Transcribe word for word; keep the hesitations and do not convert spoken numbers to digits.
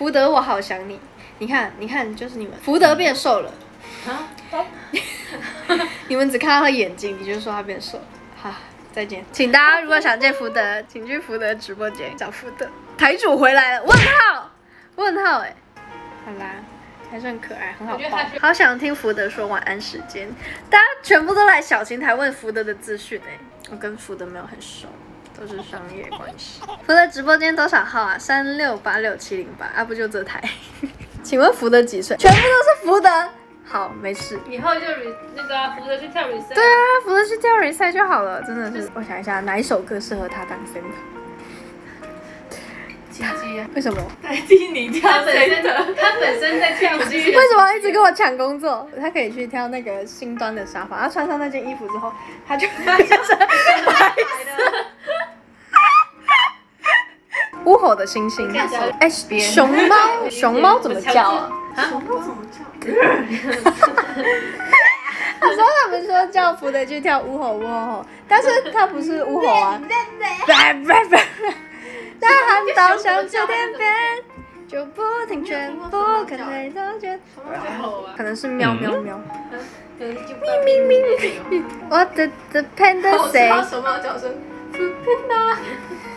福德，我好想你。你看，你看，就是你们，福德变瘦了。啊？你们只看到他眼睛，你就说他变瘦了。好，再见。请大家如果想见福德，请去福德直播间找福德。台主回来了，问号，问号，哎、欸，好啦。还是很可爱，很好抱。好想听福德说晚安时间，大家全部都来小晴台问福德的资讯哎，我跟福德没有很熟，都是商业关系。福德直播间多少号啊？三六八六七零八啊，不就这台？请问福德几岁？全部都是福德。好，没事。 以后就那个、啊、福德去跳 reset。 对啊，福德去跳 reset 就好了，真的是。我想一下，哪一首歌适合他当 center？ 奇迹啊！ 为什么？ 代替你跳他本身他本身在跳舞。 为什么一直跟我抢工作？他可以去挑那个新端的沙发，他穿上那件衣服之后，他就变成白色。乌吼的星星，哎，熊猫，熊猫怎么叫啊？ 熊猫怎么叫？ 他说他们说叫福德去跳乌吼乌吼吼，但是他不是乌吼啊。大喊到向着天边，就不停全部看太多觉。可能是喵喵喵。咪咪咪咪，我的的 panda say。 什么叫声？panda。